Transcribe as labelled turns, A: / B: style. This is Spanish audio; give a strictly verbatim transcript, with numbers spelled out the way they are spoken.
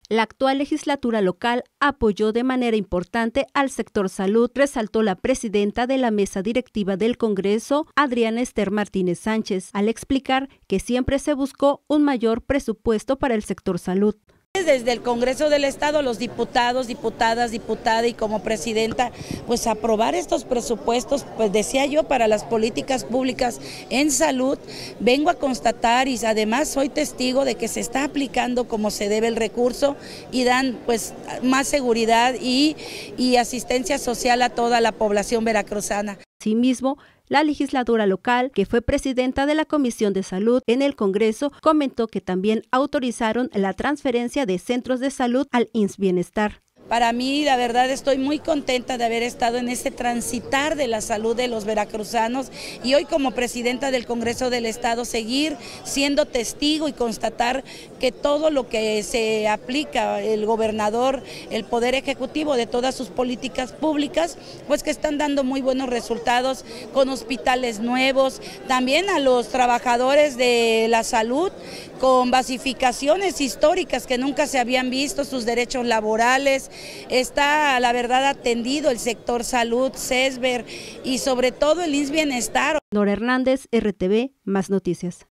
A: La actual legislatura local apoyó de manera importante al sector salud, resaltó la presidenta de la mesa directiva del Congreso, Adriana Esther Martínez Sánchez, al explicar que siempre se buscó un mayor presupuesto para el sector salud.
B: Desde el Congreso del Estado, los diputados, diputadas, diputada y como presidenta, pues aprobar estos presupuestos, pues decía yo, para las políticas públicas en salud. Vengo a constatar y además soy testigo de que se está aplicando como se debe el recurso y dan pues más seguridad y, y asistencia social a toda la población veracruzana.
A: Asimismo, la legisladora local, que fue presidenta de la Comisión de Salud en el Congreso, comentó que también autorizaron la transferencia de centros de salud al I M S S Bienestar.
B: Para mí, la verdad, estoy muy contenta de haber estado en ese transitar de la salud de los veracruzanos y hoy como presidenta del Congreso del Estado seguir siendo testigo y constatar que todo lo que se aplica el gobernador, el Poder Ejecutivo de todas sus políticas públicas, pues que están dando muy buenos resultados con hospitales nuevos, también a los trabajadores de la salud con basificaciones históricas que nunca se habían visto, sus derechos laborales. Está, la verdad, atendido el sector salud, CESBER y sobre todo el I M S S Bienestar.
A: Nora Hernández, R T V, Más Noticias.